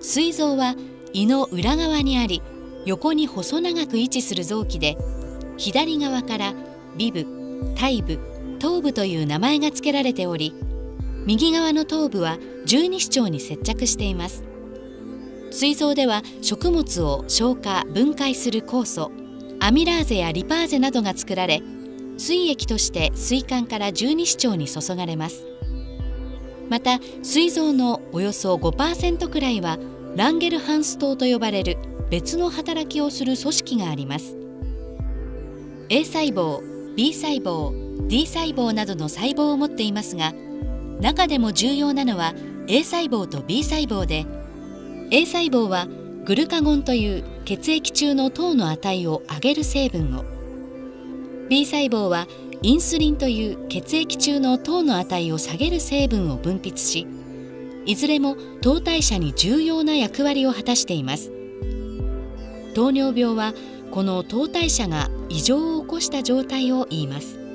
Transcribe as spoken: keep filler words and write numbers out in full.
膵臓は胃の裏側にあり、横に細長く位置する臓器で、左側から尾部、胎部、頭部という名前が付けられており、右側の頭部は十二指腸に接着しています。膵臓では食物を消化・分解する酵素、アミラーゼやリパーゼなどが作られ、膵液として膵管から十二指腸に注がれます。また膵臓のおよそ ごパーセント くらいはランゲルハンス島と呼ばれる別の働きをする組織があります。 A 細胞、B 細胞、D 細胞などの細胞を持っていますが、中でも重要なのは A 細胞と B 細胞で、 A 細胞はグルカゴンという血液中の糖の値を上げる成分を、 B 細胞はインスリンという血液中の糖の値を下げる成分を分泌し、いずれも糖代謝に重要な役割を果たしています。糖尿病はこの糖代謝が異常を起こした状態を言います。